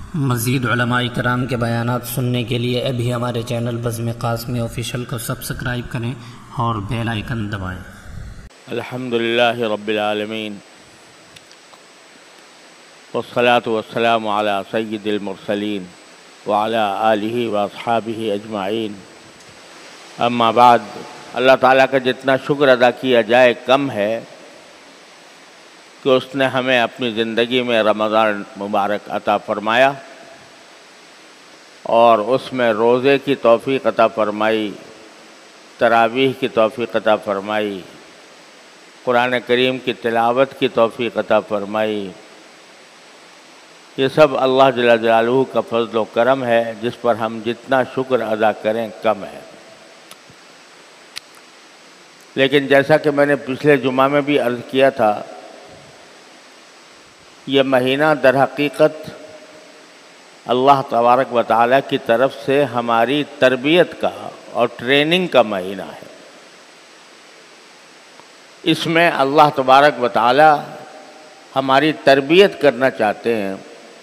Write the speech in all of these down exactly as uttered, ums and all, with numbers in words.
مزید علماء کرام کے بیانات سننے کے لیے ابھی ہمارے چینل بزم قاسمی آفیشیل کو سبسکرائب کریں اور بیل آئیکن دبائیں۔ الحمدللہ رب العالمین والصلاة والسلام علی سید المرسلین وعلی آلہ واصحابہ اجمعین، اما بعد، اللہ تعالیٰ کا جتنا شکر ادا کیا جائے کم ہے کہ اس نے ہمیں اپنی زندگی میں رمضان مبارک عطا فرمایا اور اس میں روزے کی توفیق عطا فرمائی، تراویح کی توفیق عطا فرمائی، قرآن کریم کی تلاوت کی توفیق عطا فرمائی۔ یہ سب اللہ جل جلالہ کا فضل و کرم ہے جس پر ہم جتنا شکر ادا کریں کم ہے۔ لیکن جیسا کہ میں نے پچھلے جمعہ میں بھی عرض کیا تھا، یہ مہینہ در حقیقت اللہ تبارک و تعالیٰ کی طرف سے ہماری تربیت کا اور ٹریننگ کا مہینہ ہے۔ اس میں اللہ تبارک و تعالیٰ ہماری تربیت کرنا چاہتے ہیں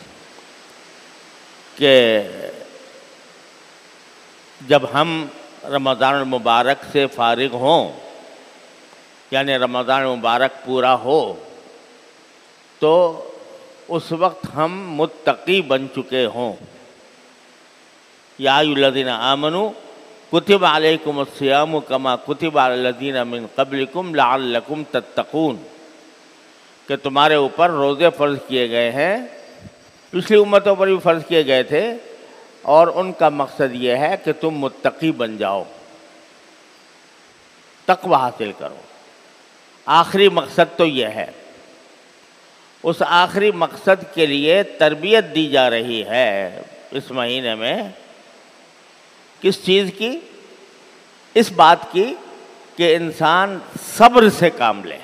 کہ جب ہم رمضان المبارک سے فارغ ہوں، یعنی رمضان مبارک پورا ہو، تو اس وقت ہم متقی بن چکے ہوں۔ یا ایھا الذین آمنوا کتب علیکم الصیام کما کتب علی الذین من قبلکم لعلکم تتقون، کہ تمہارے اوپر روزے فرض کیے گئے ہیں، پچھلی امتوں پر بھی فرض کیے گئے تھے، اور ان کا مقصد یہ ہے کہ تم متقی بن جاؤ، تقوی حاصل کرو۔ آخری مقصد تو یہ ہے۔ اس آخری مقصد کے لیے تربیت دی جا رہی ہے اس مہینے میں۔ کس چیز کی؟ اس بات کی کہ انسان صبر سے کام لے،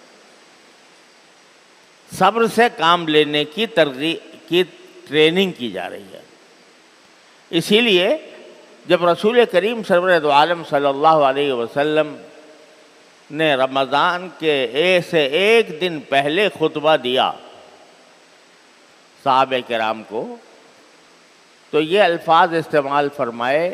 صبر سے کام لینے کی ترغیب کی ٹریننگ کی جا رہی ہے۔ اسی لیے جب رسول کریم سرور دو عالم صلی اللہ علیہ وسلم نے رمضان کے ایک سے ایک دن پہلے خطبہ دیا صحابہ کرام کو، تو یہ الفاظ استعمال فرمائے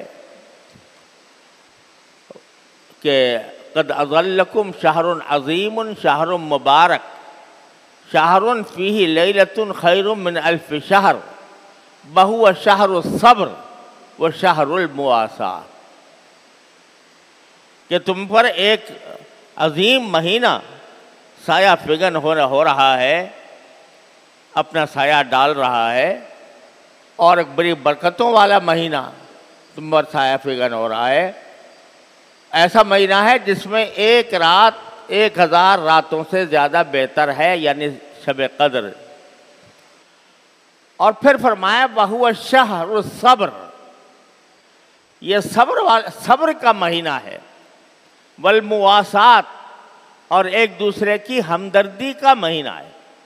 کہ قد اظلکم شہر عظیم شہر مبارک شہر فیہ لیلۃ خیر من الف شہر بہو شہر الصبر و شہر المواساۃ، کہ تم پر ایک عظیم مہینہ سایہ فگن ہو رہا ہے، اپنا سایہ ڈال رہا ہے، اور ایک بڑی برکتوں والا مہینہ تم پر سایہ فگن ہو رہا ہے۔ ایسا مہینہ ہے جس میں ایک رات ایک ہزار راتوں سے زیادہ بہتر ہے، یعنی شب قدر۔ اور پھر فرمایا وَهُوَ الشَّهْرُ الصَّبْرُ، یہ صبر صبر کا مہینہ ہے، والمواسات، اور ایک دوسرے کی ہمدردی کا مہینہ ہے۔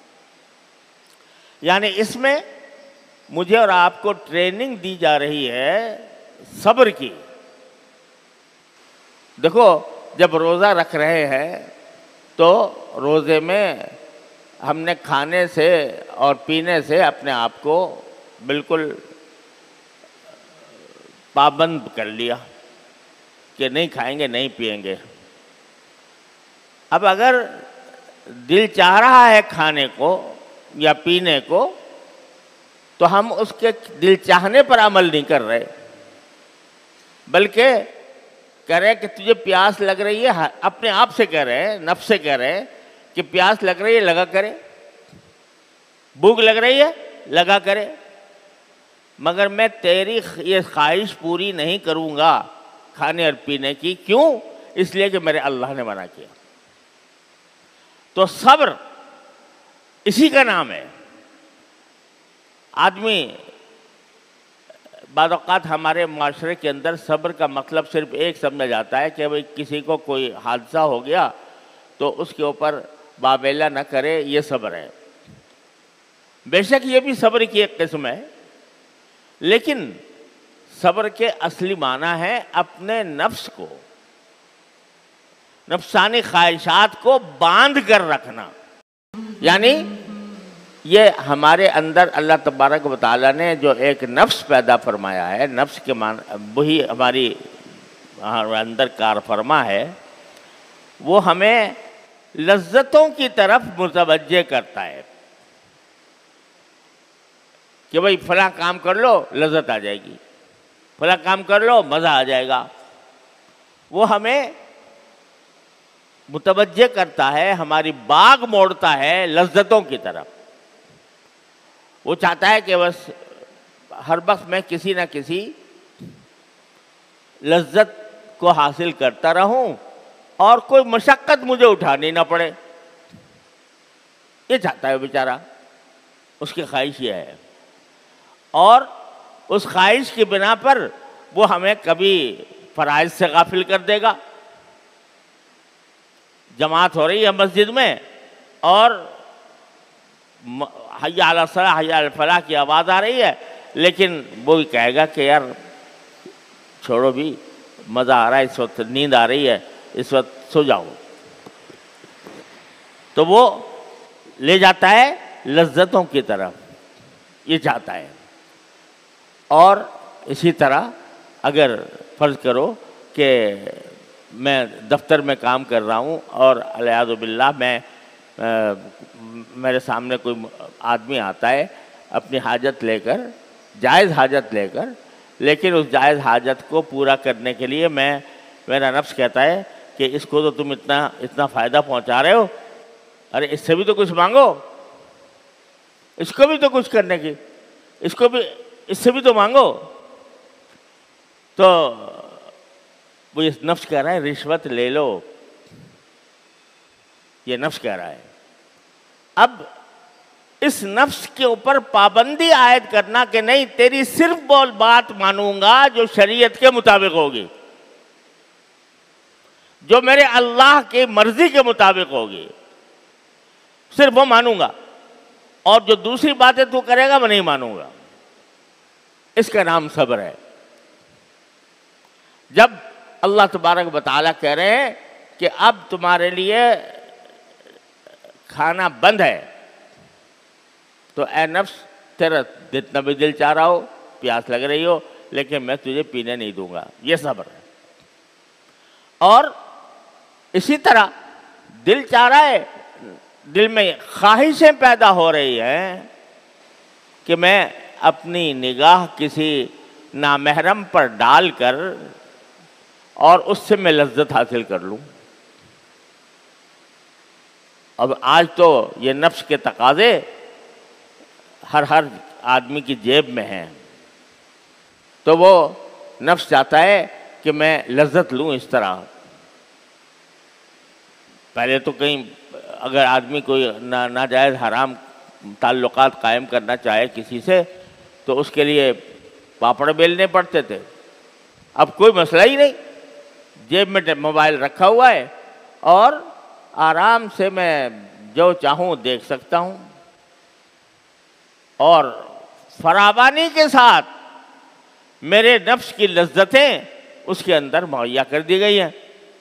یعنی اس میں مجھے اور آپ کو ٹریننگ دی جا رہی ہے صبر کی۔ دیکھو، جب روزہ رکھ رہے ہیں تو روزے میں ہم نے کھانے سے اور پینے سے اپنے آپ کو بالکل پابند کر لیا کہ نہیں کھائیں گے، نہیں پئیں گے۔ اب اگر دل چاہ رہا ہے کھانے کو یا پینے کو، تو ہم اس کے دل چاہنے پر عمل نہیں کر رہے، بلکہ کہہ رہے کہ تجھے پیاس لگ رہی ہے، اپنے آپ سے کہہ رہے ہیں، نفس سے کہہ رہے ہیں کہ پیاس لگ رہی ہے، لگا کرے، بھوک لگ رہی ہے، لگا کرے، مگر میں تیری یہ خواہش پوری نہیں کروں گا کھانے اور پینے کی۔ کیوں؟ اس لیے کہ میرے اللہ نے منع کیا۔ تو صبر اسی کا نام ہے۔ آدمی بعض اوقات ہمارے معاشرے کے اندر صبر کا مطلب صرف ایک سمجھا جاتا ہے کہ بھئی کسی کو کوئی حادثہ ہو گیا تو اس کے اوپر بابیلا نہ کرے، یہ صبر ہے۔ بے شک یہ بھی صبر کی ایک قسم ہے، لیکن صبر کے اصلی معنی ہے اپنے نفس کو، نفسانی خواہشات کو باندھ کر رکھنا۔ یعنی یہ ہمارے اندر اللہ تبارک و تعالیٰ نے جو ایک نفس پیدا فرمایا ہے، نفس کے مان وہی ہماری اندر کار فرما ہے، وہ ہمیں لذتوں کی طرف متوجہ کرتا ہے کہ بھئی فلاں کام کر لو لذت آ جائے گی، فلاں کام کر لو مزہ آ جائے گا۔ وہ ہمیں متوجہ کرتا ہے، ہماری باغ موڑتا ہے لذتوں کی طرف۔ وہ چاہتا ہے کہ بس ہر وقت میں کسی نہ کسی لذت کو حاصل کرتا رہوں اور کوئی مشقت مجھے اٹھانی نہ پڑے، یہ چاہتا ہے بیچارہ، اس کی خواہش یہ ہے۔ اور اس خواہش کی بنا پر وہ ہمیں کبھی فرائض سے غافل کر دے گا۔ جماعت ہو رہی ہے مسجد میں اور حی علی الصلاۃ حی علی الفلاح کی آواز آ رہی ہے، لیکن وہ کہے گا کہ یار چھوڑو بھی، مزہ آ رہا ہے، اس وقت نیند آ رہی ہے، اس وقت سو جاؤ۔ تو وہ لے جاتا ہے لذتوں کی طرف، یہ چاہتا ہے۔ اور اسی طرح اگر فرض کرو کہ میں دفتر میں کام کر رہا ہوں اور والعیاذ باللہ میں میرے سامنے کوئی آدمی آتا ہے اپنی حاجت لے کر، جائز حاجت لے کر، لیکن اس جائز حاجت کو پورا کرنے کے لیے میں میرا نفس کہتا ہے کہ اس کو تو تم اتنا اتنا فائدہ پہنچا رہے ہو، ارے اس سے بھی تو کچھ مانگو، اس کو بھی تو کچھ کرنے کی، اس کو بھی اس سے بھی تو مانگو۔ تو وہ اس نفس کہہ رہا ہے رشوت لے لو، یہ نفس کہہ رہا ہے۔ اب اس نفس کے اوپر پابندی عائد کرنا کہ نہیں، تیری صرف وہ بات مانوں گا جو شریعت کے مطابق ہوگی، جو میرے اللہ کی مرضی کے مطابق ہوگی، صرف وہ مانوں گا، اور جو دوسری باتیں تو کرے گا میں نہیں مانوں گا۔ اس کا نام صبر ہے۔ جب اللہ تبارک و تعالیٰ کہہ رہے ہیں کہ اب تمہارے لیے کھانا بند ہے، تو اے نفس تیرا جتنا بھی دل چاہ رہا ہو، پیاس لگ رہی ہو، لیکن میں تجھے پینے نہیں دوں گا، یہ صبر ہے۔ اور اسی طرح دل چاہ رہا ہے، دل میں خواہشیں پیدا ہو رہی ہیں کہ میں اپنی نگاہ کسی نامحرم پر ڈال کر اور اس سے میں لذت حاصل کر لوں۔ اب آج تو یہ نفس کے تقاضے ہر ہر آدمی کی جیب میں ہیں، تو وہ نفس چاہتا ہے کہ میں لذت لوں اس طرح۔ پہلے تو کہیں اگر آدمی کوئی ناجائز حرام تعلقات قائم کرنا چاہے کسی سے تو اس کے لیے پاپڑ بیلنے پڑتے تھے، اب کوئی مسئلہ ہی نہیں، جیب میں موبائل رکھا ہوا ہے اور آرام سے میں جو چاہوں دیکھ سکتا ہوں، اور فراوانی کے ساتھ میرے نفس کی لذتیں اس کے اندر مہیا کر دی گئی ہیں۔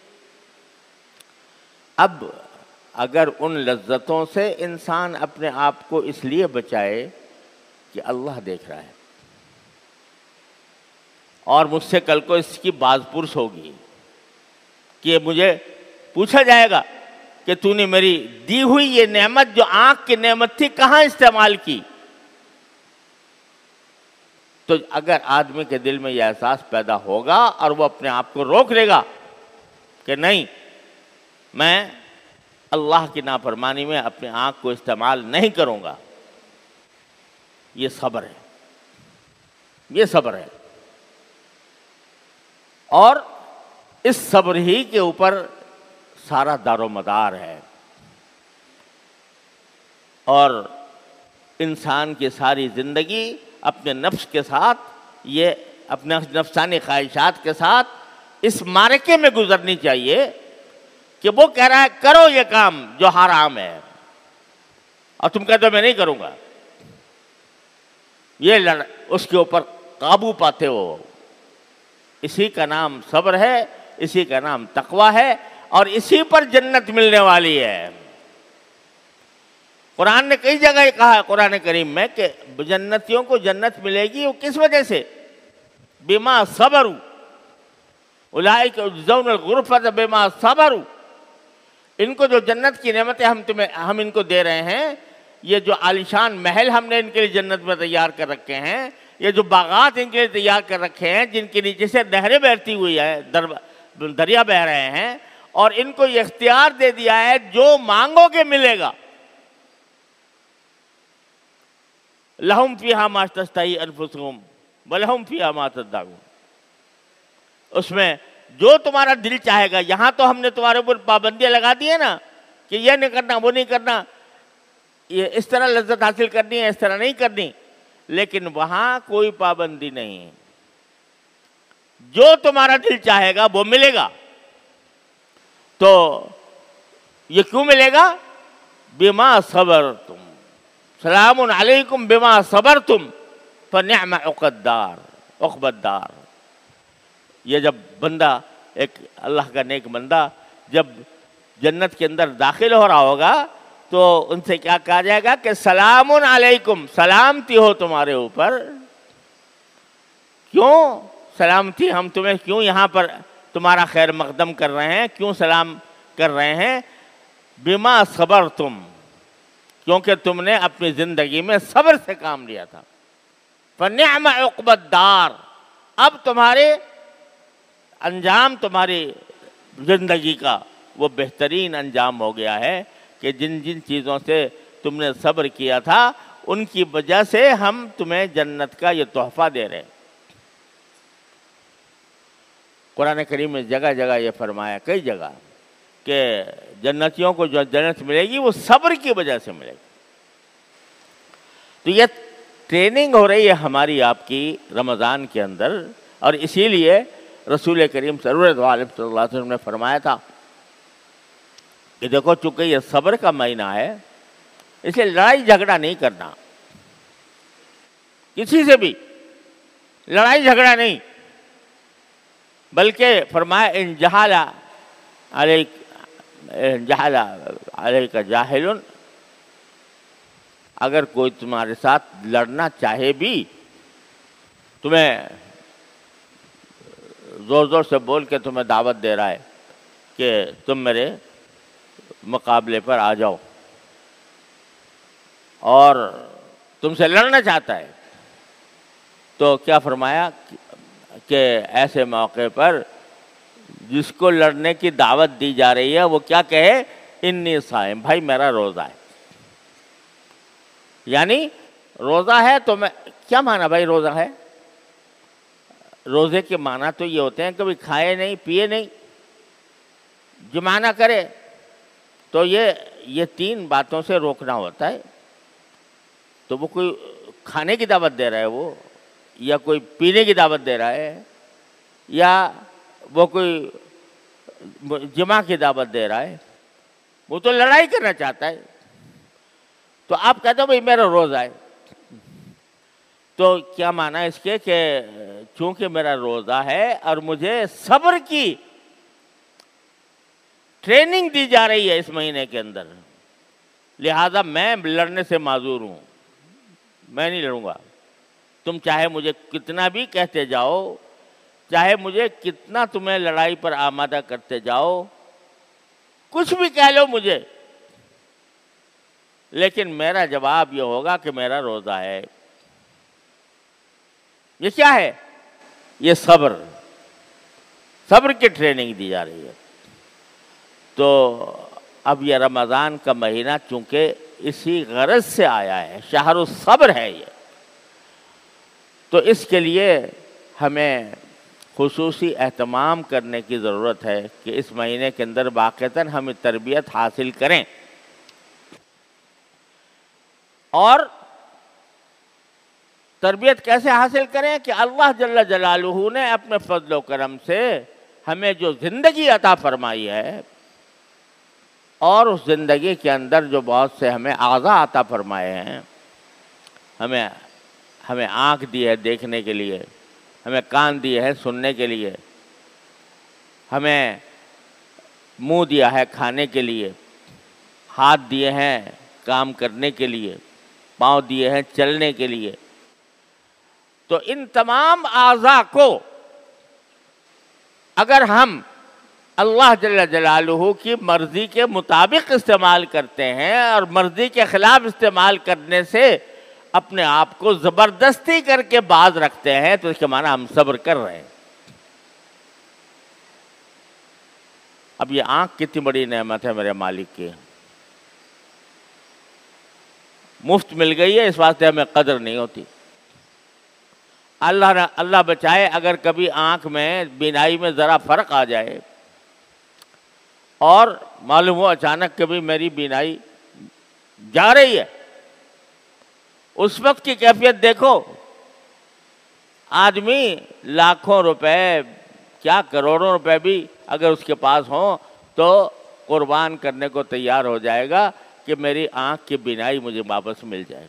اب اگر ان لذتوں سے انسان اپنے آپ کو اس لیے بچائے کہ اللہ دیکھ رہا ہے اور مجھ سے کل کو اس کی باز پرس ہوگی کہ مجھے پوچھا جائے گا کہ تو نے میری دی ہوئی یہ نعمت جو آنکھ کی نعمت تھی کہاں استعمال کی۔ تو اگر آدمی کے دل میں یہ احساس پیدا ہوگا اور وہ اپنے آپ کو روک لے گا کہ نہیں، میں اللہ کی نافرمانی میں اپنے آنکھ کو استعمال نہیں کروں گا، یہ صبر ہے، یہ صبر ہے۔ اور اس صبر ہی کے اوپر سارا دار و مدار ہے، اور انسان کی ساری زندگی اپنے نفس کے ساتھ، یہ اپنے نفسانی خواہشات کے ساتھ اس معرکے میں گزرنی چاہیے کہ وہ کہہ رہا ہے کرو یہ کام جو حرام ہے، اور تم کہتے ہو میں نہیں کروں گا، یہ لڑ اس کے اوپر قابو پاتے ہو۔ اسی کا نام صبر ہے، اسی کا نام تقویٰ ہے، اور اسی پر جنت ملنے والی ہے۔ قرآن نے کئی جگہ یہ کہا ہے قرآن کریم میں کہ جنتیوں کو جنت ملے گی وہ کس وجہ سے؟ بما صبروا اولئک یجزون الغرفۃ بما صبروا، ان کو جو جنت کی نعمتیں ہم تمہیں ہم ان کو دے رہے ہیں، یہ جو عالیشان محل ہم نے ان کے لیے جنت میں تیار کر رکھے ہیں، یہ جو باغات ان کے لیے تیار کر رکھے ہیں جن کے نیچے سے نہریں بہتی ہوئی ہے، دریا بہہ رہے ہیں، اور ان کو یہ اختیار دے دیا ہے جو مانگو گے ملے گا۔ لہم فیہا ما تشتہی انفسہم ولہم فیہا ما تدعون، اس میں جو تمہارا دل چاہے گا۔ یہاں تو ہم نے تمہارے اوپر پابندیاں لگا دی ہیں نا کہ یہ نہیں کرنا، وہ نہیں کرنا، یہ اس طرح لذت حاصل کرنی ہے، اس طرح نہیں کرنی، لیکن وہاں کوئی پابندی نہیں ہے، جو تمہارا دل چاہے گا وہ ملے گا۔ تو یہ کیوں ملے گا؟ بما صبرتم، سلام علیکم بما صبرتم فنعم عقبى الدار، عقبى الدار۔ یہ جب بندہ، ایک اللہ کا نیک بندہ جب جنت کے اندر داخل ہو رہا ہوگا تو ان سے کیا کہا جائے گا کہ سلام علیکم، سلامتی ہو تمہارے اوپر۔ کیوں سلامتی؟ ہم تمہیں کیوں یہاں پر تمہارا خیر مقدم کر رہے ہیں، کیوں سلام کر رہے ہیں؟ بما صبرتم، کیونکہ تم نے اپنی زندگی میں صبر سے کام لیا تھا۔ فنعم عقبى الدار، اب تمہارے انجام، تمہاری زندگی کا وہ بہترین انجام ہو گیا ہے کہ جن جن چیزوں سے تم نے صبر کیا تھا ان کی وجہ سے ہم تمہیں جنت کا یہ تحفہ دے رہے ہیں۔ قرآن کریم میں جگہ جگہ یہ فرمایا، کئی جگہ، کہ جنتیوں کو جو جنت ملے گی وہ صبر کی وجہ سے ملے گی۔ تو یہ ٹریننگ ہو رہی ہے ہماری آپ کی رمضان کے اندر، اور اسی لیے رسول کریم صلی اللہ علیہ وسلم نے فرمایا تھا کہ دیکھو چونکہ یہ صبر کا مہینہ ہے، اس لیے لڑائی جھگڑا نہیں کرنا، کسی سے بھی لڑائی جھگڑا نہیں، بلکہ فرمایا ان جہل علیک ان جہل علیک جاہل، اگر کوئی تمہارے ساتھ لڑنا چاہے بھی، تمہیں زور زور سے بول کے تمہیں دعوت دے رہا ہے کہ تم میرے مقابلے پر آ جاؤ، اور تم سے لڑنا چاہتا ہے، تو کیا فرمایا کہ ایسے موقع پر جس کو لڑنے کی دعوت دی جا رہی ہے وہ کیا کہے؟ انی صائم، بھائی میرا روزہ ہے۔ یعنی روزہ ہے تو میں کیا مانا بھائی روزہ ہے؟ روزے کے معنی تو یہ ہوتے ہیں کبھی کھائے نہیں، پیے نہیں، جمع نہ کرے، تو یہ یہ تین باتوں سے روکنا ہوتا ہے۔ تو وہ کوئی کھانے کی دعوت دے رہا ہے وہ، یا کوئی پینے کی دعوت دے رہا ہے، یا وہ کوئی جمع کی دعوت دے رہا ہے، وہ تو لڑائی کرنا چاہتا ہے۔ تو آپ کہتے ہو بھائی میرا روزہ ہے، تو کیا معنی اس کے کہ چونکہ میرا روزہ ہے اور مجھے صبر کی ٹریننگ دی جا رہی ہے اس مہینے کے اندر، لہذا میں لڑنے سے معذور ہوں، میں نہیں لڑوں گا۔ تم چاہے مجھے کتنا بھی کہتے جاؤ، چاہے مجھے کتنا تمہیں لڑائی پر آمادہ کرتے جاؤ، کچھ بھی کہہ لو مجھے، لیکن میرا جواب یہ ہوگا کہ میرا روزہ ہے۔ یہ کیا ہے؟ یہ صبر، صبر کی ٹریننگ دی جا رہی ہے۔ تو اب یہ رمضان کا مہینہ چونکہ اسی غرض سے آیا ہے، شہر الصبر ہے یہ، تو اس کے لیے ہمیں خصوصی اہتمام کرنے کی ضرورت ہے کہ اس مہینے کے اندر واقعتاً ہم تربیت حاصل کریں، اور تربیت کیسے حاصل کریں کہ اللہ جل جلالہ نے اپنے فضل و کرم سے ہمیں جو زندگی عطا فرمائی ہے، اور اس زندگی کے اندر جو بہت سے ہمیں اعضاء عطا فرمائے ہیں، ہمیں ہمیں آنکھ دی ہے دیکھنے کے لیے، ہمیں کان دیے ہیں سننے کے لیے، ہمیں منہ دیا ہے کھانے کے لیے، ہاتھ دیے ہیں کام کرنے کے لیے، پاؤں دیے ہیں چلنے کے لیے. تو ان تمام اعضاء کو اگر ہم اللہ جل جلالہ کی مرضی کے مطابق استعمال کرتے ہیں اور مرضی کے خلاف استعمال کرنے سے اپنے آپ کو زبردستی کر کے باز رکھتے ہیں، تو اس کے معنی ہم صبر کر رہے ہیں. اب یہ آنکھ کتنی بڑی نعمت ہے میرے مالک کی، مفت مل گئی ہے، اس واسطے ہمیں قدر نہیں ہوتی. اللہ نہ اللہ بچائے اگر کبھی آنکھ میں بینائی میں ذرا فرق آ جائے اور معلوم ہو اچانک کبھی میری بینائی جا رہی ہے، اس وقت کی کیفیت دیکھو. آدمی لاکھوں روپے کیا کروڑوں روپے بھی اگر اس کے پاس ہوں تو قربان کرنے کو تیار ہو جائے گا کہ میری آنکھ کی بینائی مجھے واپس مل جائے.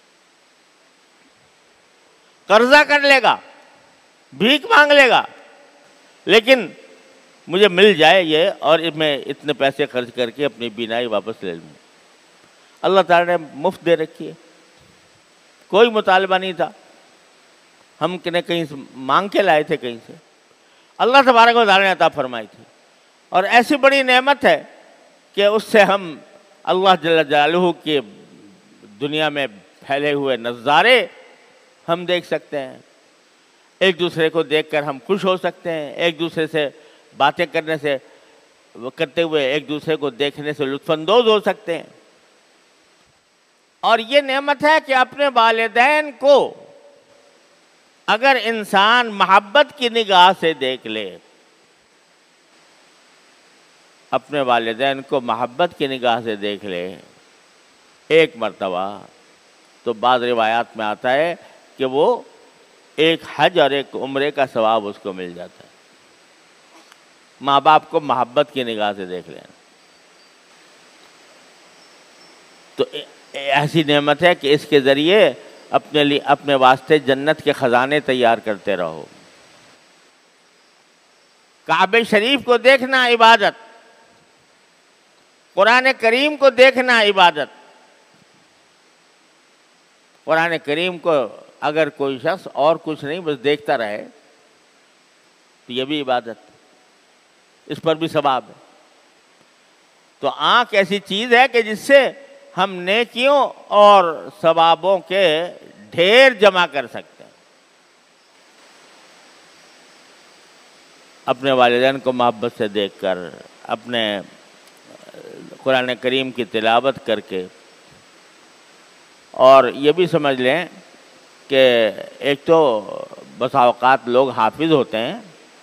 قرضہ کر لے گا، بھیک مانگ لے گا، لیکن مجھے مل جائے یہ اور میں اتنے پیسے خرچ کر کے اپنی بینائی واپس لے لوں. اللہ تعالیٰ نے مفت دے رکھی ہے، کوئی مطالبہ نہیں تھا، ہم کہیں سے مانگ کے لائے تھے کہیں سے، اللہ تبارک و تعالیٰ نے عطا فرمائی تھی. اور ایسی بڑی نعمت ہے کہ اس سے ہم اللہ جل جلالہ کی دنیا میں پھیلے ہوئے نظارے ہم دیکھ سکتے ہیں. ایک دوسرے کو دیکھ کر ہم خوش ہو سکتے ہیں، ایک دوسرے سے باتیں کرنے سے کرتے ہوئے ایک دوسرے کو دیکھنے سے لطف اندوز ہو سکتے ہیں. اور یہ نعمت ہے کہ اپنے والدین کو اگر انسان محبت کی نگاہ سے دیکھ لے، اپنے والدین کو محبت کی نگاہ سے دیکھ لے ایک مرتبہ، تو بعض روایات میں آتا ہے کہ وہ ایک حج اور ایک عمرے کا ثواب اس کو مل جاتا ہے. ماں باپ کو محبت کی نگاہ سے دیکھ لینا تو ایسی نعمت ہے کہ اس کے ذریعے اپنے لیے اپنے واسطے جنت کے خزانے تیار کرتے رہو. کعبہ شریف کو دیکھنا عبادت، قرآن کریم کو دیکھنا عبادت. قرآن کریم کو اگر کوئی شخص اور کچھ نہیں بس دیکھتا رہے تو یہ بھی عبادت، اس پر بھی ثواب ہے. تو آنکھ ایسی چیز ہے کہ جس سے ہم نیکیوں اور ثوابوں کے ڈھیر جمع کر سکتے ہیں. اپنے والدین کو محبت سے دیکھ کر، اپنے قرآن کریم کی تلاوت کر کے، اور یہ بھی سمجھ لیں کہ ایک تو بسا اوقات لوگ حافظ ہوتے ہیں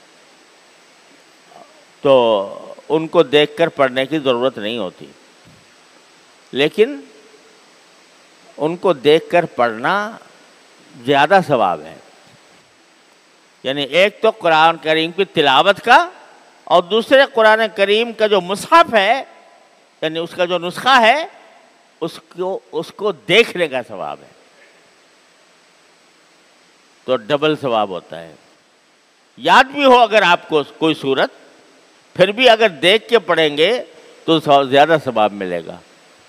تو ان کو دیکھ کر پڑھنے کی ضرورت نہیں ہوتی، لیکن ان کو دیکھ کر پڑھنا زیادہ ثواب ہے. یعنی ایک تو قرآن کریم کی تلاوت کا اور دوسرے قرآن کریم کا جو مصحف ہے یعنی اس کا جو نسخہ ہے اس کو اس کو دیکھنے کا ثواب ہے، تو ڈبل ثواب ہوتا ہے. یاد بھی ہو اگر آپ کو کوئی صورت، پھر بھی اگر دیکھ کے پڑھیں گے تو زیادہ ثواب ملے گا.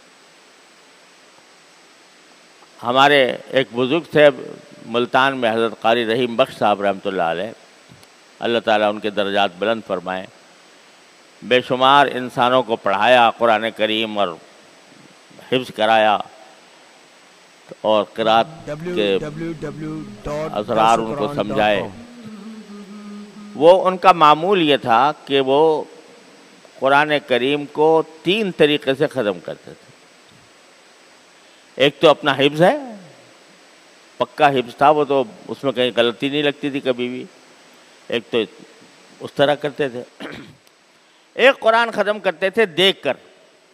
ہمارے ایک بزرگ تھے ملتان میں، حضرت قاری رحیم بخش صاحب رحمۃ اللہ علیہ، اللہ تعالیٰ ان کے درجات بلند فرمائے. بے شمار انسانوں کو پڑھایا قرآن کریم اور حفظ کرایا اور قرات کے اسرار ان کو سمجھائے. وہ ان کا معمول یہ تھا کہ وہ قرآن کریم کو تین طریقے سے ختم کرتے تھے. ایک تو اپنا حفظ ہے، پکا حفظ تھا وہ، تو اس میں کہیں غلطی نہیں لگتی تھی کبھی بھی. ایک تو اس طرح کرتے تھے. ایک قرآن ختم کرتے تھے دیکھ کر،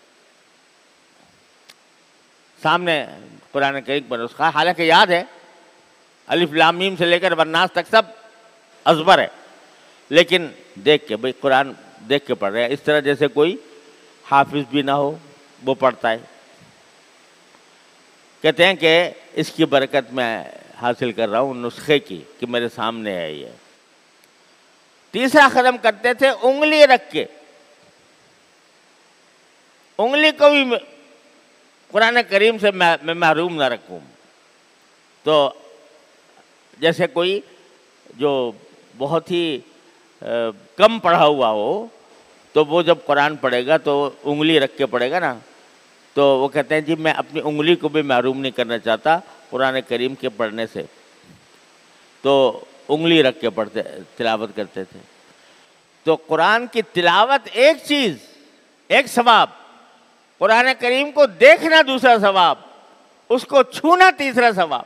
سامنے قرآن کریم پر نسخہ، حالانکہ یاد ہے، الف لام میم سے لے کر والناس تک سب ازبر ہے، لیکن دیکھ کے، بھئی قرآن دیکھ کے پڑھ رہے ہیں، اس طرح جیسے کوئی حافظ بھی نہ ہو وہ پڑھتا ہے. کہتے ہیں کہ اس کی برکت میں حاصل کر رہا ہوں نسخے کی کہ میرے سامنے ہے یہ. تیسرا ختم کرتے تھے انگلی رکھ کے، انگلی کو بھی قرآن کریم سے میں محروم نہ رکھوں. تو جیسے کوئی جو بہت ہی کم پڑھا ہوا ہو تو وہ جب قرآن پڑھے گا تو انگلی رکھ کے پڑھے گا نا, تو وہ کہتے ہیں جی میں اپنی انگلی کو بھی محروم نہیں کرنا چاہتا قرآن کریم کے پڑھنے سے, تو انگلی رکھ کے پڑھتے تلاوت کرتے تھے. تو قرآن کی تلاوت ایک چیز, ایک ثواب, قرآن کریم کو دیکھنا دوسرا ثواب, اس کو چھونا تیسرا ثواب.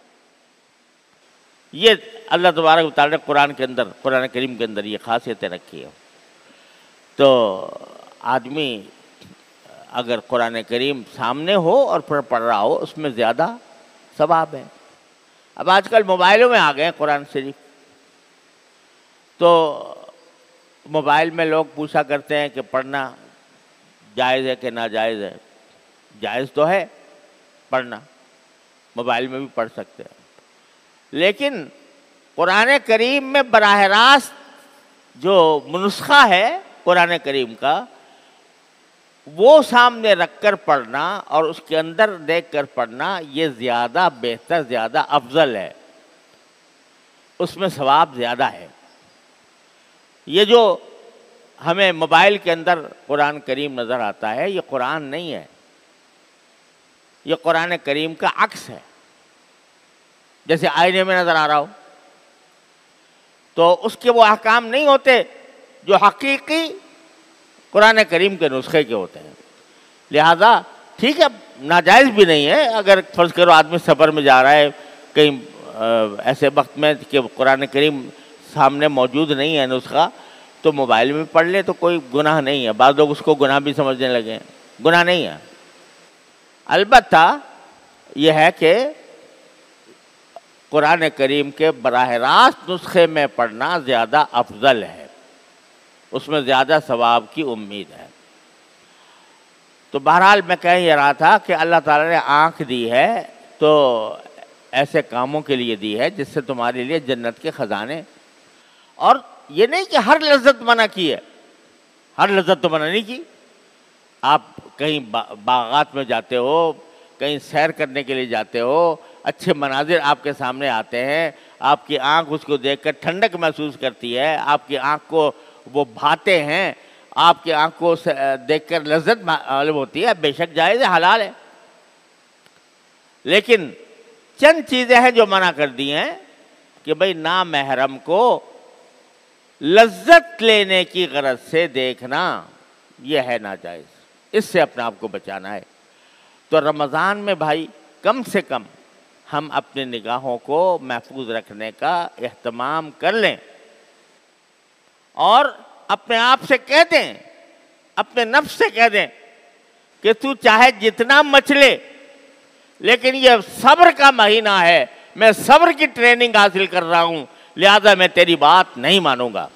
یہ اللہ تبارک و تعالیٰ نے قرآن کے اندر, قرآن کریم کے اندر یہ خاصیتیں رکھی ہیں. تو آدمی اگر قرآن کریم سامنے ہو اور پڑھ رہا ہو اس میں زیادہ ثواب ہے. اب آج کل موبائلوں میں آ گئے ہیں قرآن شریف, تو موبائل میں لوگ پوچھا کرتے ہیں کہ پڑھنا جائز ہے کہ ناجائز ہے. جائز تو ہے پڑھنا, موبائل میں بھی پڑھ سکتے ہیں, لیکن قرآن کریم میں براہ راست جو نسخہ ہے قرآن کریم کا وہ سامنے رکھ کر پڑھنا اور اس کے اندر دیکھ کر پڑھنا یہ زیادہ بہتر, زیادہ افضل ہے, اس میں ثواب زیادہ ہے. یہ جو ہمیں موبائل کے اندر قرآن کریم نظر آتا ہے یہ قرآن نہیں ہے, یہ قرآن کریم کا عکس ہے. جیسے آئینے میں نظر آ رہا ہو تو اس کے وہ احکام نہیں ہوتے جو حقیقی قرآن کریم کے نسخے کے ہوتے ہیں. لہذا ٹھیک ہے ناجائز بھی نہیں ہے, اگر فرض کرو آدمی سفر میں جا رہا ہے کہیں ایسے وقت میں کہ قرآن کریم سامنے موجود نہیں ہے نسخہ, تو موبائل میں پڑھ لے تو کوئی گناہ نہیں ہے. بعض لوگ اس کو گناہ بھی سمجھنے لگے ہیں, گناہ نہیں ہے. البتہ یہ ہے کہ قرآن کریم کے براہ راست نسخے میں پڑھنا زیادہ افضل ہے, اس میں زیادہ ثواب کی امید ہے. تو بہرحال میں کہہ یہ رہا تھا کہ اللہ تعالیٰ نے آنکھ دی ہے تو ایسے کاموں کے لیے دی ہے جس سے تمہارے لیے جنت کے خزانے, اور یہ نہیں کہ ہر لذت منع کی ہے, ہر لذت تو منع نہیں کی. آپ کہیں باغات میں جاتے ہو, کہیں سیر کرنے کے لیے جاتے ہو, اچھے مناظر آپ کے سامنے آتے ہیں, آپ کی آنکھ اس کو دیکھ کر ٹھنڈک محسوس کرتی ہے, آپ کی آنکھ کو وہ بھاتے ہیں, آپ کی آنکھ کو دیکھ کر لذت معلوم ہوتی ہے, بے شک جائز ہے, حلال ہے. لیکن چند چیزیں ہیں جو منع کر دی ہیں کہ بھئی نامحرم کو لذت لینے کی غرض سے دیکھنا یہ ہے ناجائز, اس سے اپنے آپ کو بچانا ہے. تو رمضان میں بھائی کم سے کم ہم اپنے نگاہوں کو محفوظ رکھنے کا اہتمام کر لیں, اور اپنے آپ سے کہہ دیں, اپنے نفس سے کہہ دیں کہ تو چاہے جتنا مچلے, لیکن یہ صبر کا مہینہ ہے, میں صبر کی ٹریننگ حاصل کر رہا ہوں, لہذا میں تیری بات نہیں مانوں گا.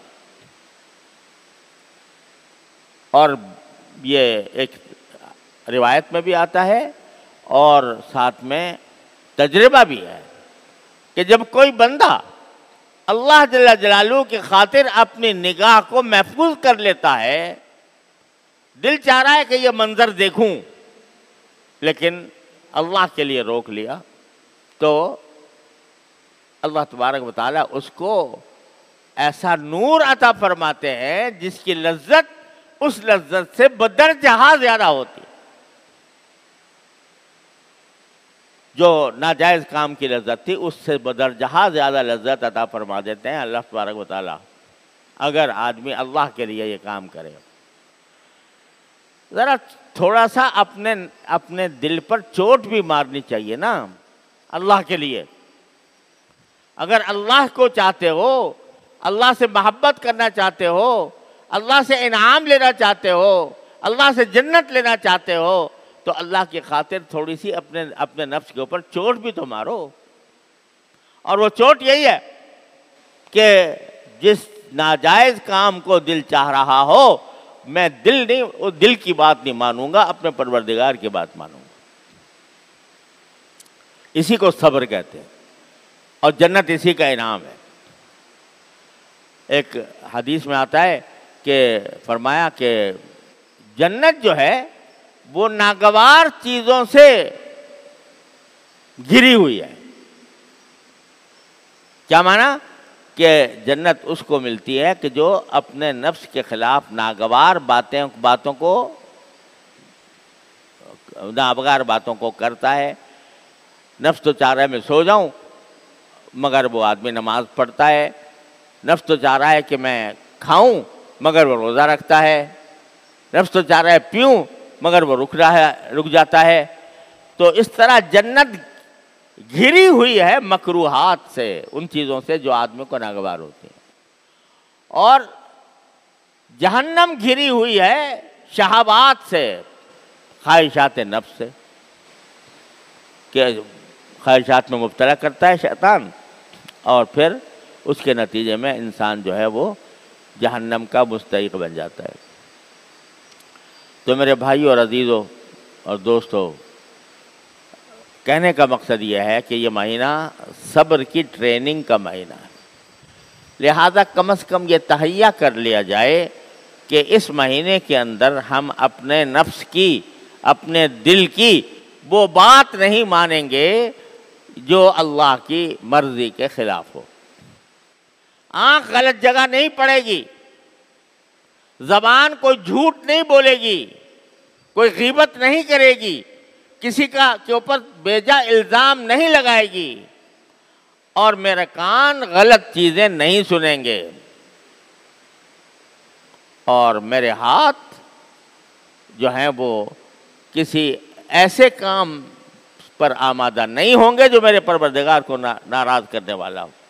اور یہ ایک روایت میں بھی آتا ہے اور ساتھ میں تجربہ بھی ہے کہ جب کوئی بندہ اللہ جل جلالہ کی خاطر اپنی نگاہ کو محفوظ کر لیتا ہے, دل چاہ رہا ہے کہ یہ منظر دیکھوں لیکن اللہ کے لیے روک لیا, تو اللہ تبارک و تعالیٰ اس کو ایسا نور عطا فرماتے ہیں جس کی لذت اس لذت سے بدرجہ زیادہ ہوتی ہے. جو ناجائز کام کی لذت تھی اس سے بدرجہ زیادہ لذت عطا فرما دیتے ہیں اللہ تبارک و تعالیٰ, اگر آدمی اللہ کے لیے یہ کام کرے. ذرا تھوڑا سا اپنے اپنے دل پر چوٹ بھی مارنی چاہیے نا اللہ کے لیے. اگر اللہ کو چاہتے ہو, اللہ سے محبت کرنا چاہتے ہو, اللہ سے انعام لینا چاہتے ہو, اللہ سے جنت لینا چاہتے ہو, تو اللہ کی خاطر تھوڑی سی اپنے اپنے نفس کے اوپر چوٹ بھی تو مارو. اور وہ چوٹ یہی ہے کہ جس ناجائز کام کو دل چاہ رہا ہو, میں دل نہیں, وہ دل کی بات نہیں مانوں گا, اپنے پروردگار کی بات مانوں گا. اسی کو صبر کہتے ہیں, اور جنت اسی کا انعام ہے. ایک حدیث میں آتا ہے کہ فرمایا کہ جنت جو ہے وہ ناگوار چیزوں سے گھری ہوئی ہے۔ کیا مانا؟ کہ جنت اس کو ملتی ہے کہ جو اپنے نفس کے خلاف ناگوار باتیں باتوں کو ناگوار باتوں کو کرتا ہے۔ نفس تو چاہ رہا ہے میں سو جاؤں، مگر وہ آدمی نماز پڑھتا ہے۔ نفس تو چاہ رہا ہے کہ میں کھاؤں، مگر وہ روزہ رکھتا ہے۔ نفس تو چاہ رہا ہے پیوں، مگر وہ رک رہا ہے رک جاتا ہے۔ تو اس طرح جنت گھری ہوئی ہے مکروہات سے، ان چیزوں سے جو آدمی کو ناگوار ہوتی ہیں، اور جہنم گھری ہوئی ہے شہوات سے، خواہشات نفس سے، کہ خواہشات میں مبتلا کرتا ہے شیطان، اور پھر اس کے نتیجے میں انسان جو ہے وہ جہنم کا مستحق بن جاتا ہے۔ تو میرے بھائیو اور عزیزو اور دوستو، کہنے کا مقصد یہ ہے کہ یہ مہینہ صبر کی ٹریننگ کا مہینہ ہے، لہذا کم از کم یہ تہیہ کر لیا جائے کہ اس مہینے کے اندر ہم اپنے نفس کی، اپنے دل کی وہ بات نہیں مانیں گے جو اللہ کی مرضی کے خلاف ہو۔ آنکھ غلط جگہ نہیں پڑے گی، زبان کوئی جھوٹ نہیں بولے گی، کوئی غیبت نہیں کرے گی، کسی کا کے اوپر بیجا الزام نہیں لگائے گی، اور میرے کان غلط چیزیں نہیں سنیں گے، اور میرے ہاتھ جو ہیں وہ کسی ایسے کام پر آمادہ نہیں ہوں گے جو میرے پروردگار کو ناراض کرنے والا ہو۔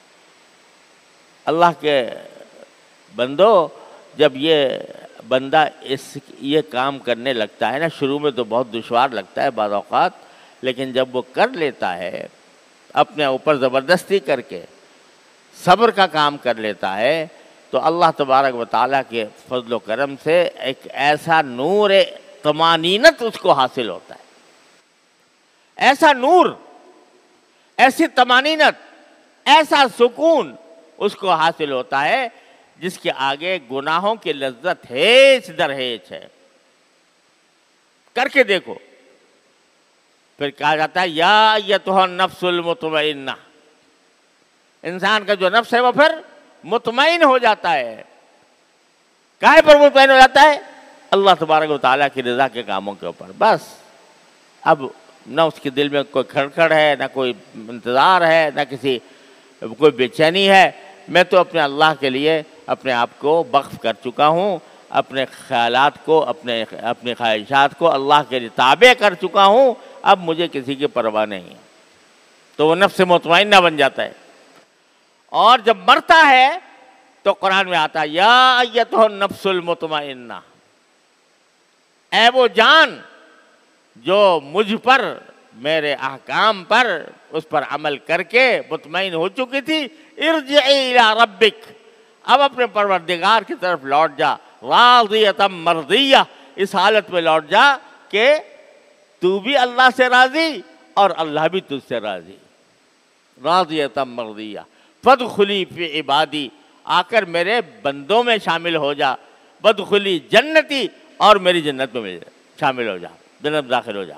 اللہ کے بندو، جب یہ بندہ اس یہ کام کرنے لگتا ہے نا، شروع میں تو بہت دشوار لگتا ہے بعض اوقات، لیکن جب وہ کر لیتا ہے اپنے اوپر زبردستی کر کے، صبر کا کام کر لیتا ہے، تو اللہ تبارک و تعالیٰ کے فضل و کرم سے ایک ایسا نور طمانینت اس کو حاصل ہوتا ہے، ایسا نور، ایسی طمانینت، ایسا سکون اس کو حاصل ہوتا ہے جس کے آگے گناہوں کی لذت ہیچ در ہیچ ہے۔ کر کے دیکھو، پھر کہا جاتا ہے یا ایتھا النفس المطمئنہ، انسان کا جو نفس ہے وہ پھر مطمئن ہو جاتا ہے۔ کاہے پر مطمئن ہو جاتا ہے؟ اللہ تبارک و تعالیٰ کی رضا کے کاموں کے اوپر۔ بس اب نہ اس کے دل میں کوئی کھڑکھڑ ہے، نہ کوئی انتظار ہے، نہ کسی کوئی بے چینی ہے۔ میں تو اپنے اللہ کے لیے اپنے آپ کو وقف کر چکا ہوں، اپنے خیالات کو، اپنے اپنی خواہشات کو اللہ کے لیے تابع کر چکا ہوں، اب مجھے کسی کی پرواہ نہیں ہے۔ تو وہ نفس مطمئنہ بن جاتا ہے، اور جب مرتا ہے تو قرآن میں آتا ہے یا ایتھا النفس المطمئنہ، اے وہ جان جو مجھ پر، میرے احکام پر، اس پر عمل کر کے مطمئن ہو چکی تھی، ارجعی الی ربک، اب اپنے پروردگار کی طرف لوٹ جا، راضیۃ مرضیہ، اس حالت میں لوٹ جا کہ تو بھی اللہ سے راضی اور اللہ بھی تجھ سے راضی، راضیۃ مرضیہ، فادخلی فی عبادی، آ کر میرے بندوں میں شامل ہو جا، بدخلی جنتی، اور میری جنت میں شامل ہو جا، جنت داخل ہو جا۔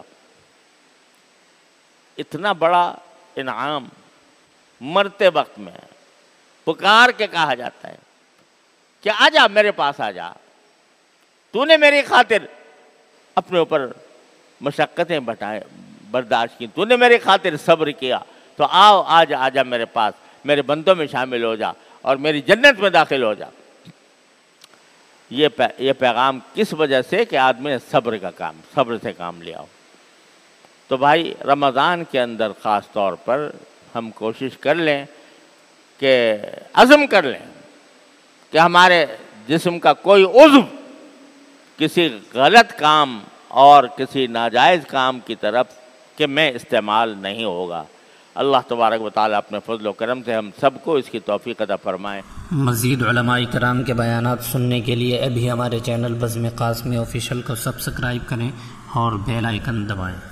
اتنا بڑا انعام مرتے وقت میں پکار کے کہا جاتا ہے کہ آ جا میرے پاس آ جا، تو نے میری خاطر اپنے اوپر مشقتیں بٹائے برداشت کی، تو نے میری خاطر صبر کیا، تو آؤ آج آ جا میرے پاس، میرے بندوں میں شامل ہو جا اور میری جنت میں داخل ہو جا۔ یہ یہ پیغام کس وجہ سے کہ آدمی نے صبر کا کام، صبر سے کام لیا ہو۔ تو بھائی رمضان کے اندر خاص طور پر ہم کوشش کر لیں کہ عزم کر لیں کہ ہمارے جسم کا کوئی عضو کسی غلط کام اور کسی ناجائز کام کی طرف کہ میں استعمال نہیں ہوگا۔ اللہ تبارک و تعالیٰ اپنے فضل و کرم سے ہم سب کو اس کی توفیق عطا فرمائے۔ مزید علماء کرام کے بیانات سننے کے لیے ابھی ہمارے چینل بزم قاسمی آفیشیل کو سبسکرائب کریں اور بیل آئیکن دبائیں۔